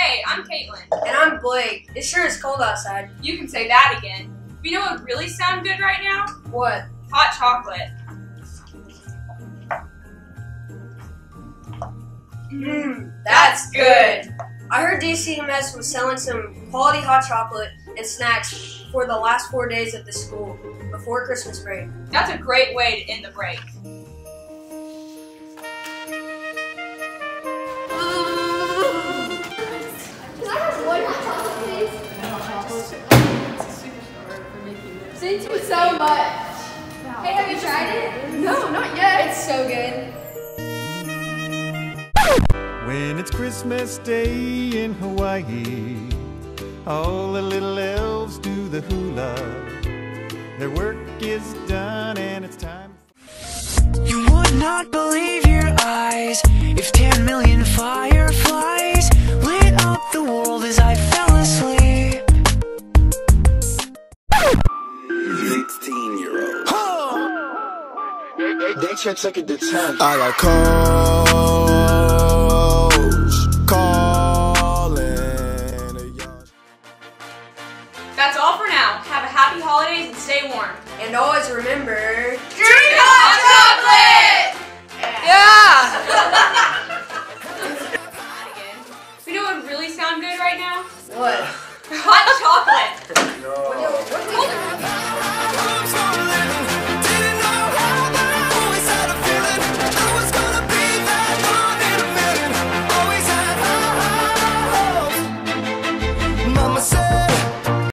Hey, I'm Caitlin. And I'm Blake. It sure is cold outside. You can say that again. But you know what would really sound good right now? What? Hot chocolate. That's good. I heard DCMS was selling some quality hot chocolate and snacks for the last 4 days of the school before Christmas break. That's a great way to end the break. Thank you so much. Hey, have you tried it? No, not yet. It's so good. When it's Christmas Day in Hawaii, all the little elves do the hula. Their work is done and it's time. You would not believe your eyes if 10 million fireflies lit up the world as I fell asleep. 16-year-old. They check it to 10. I got cold.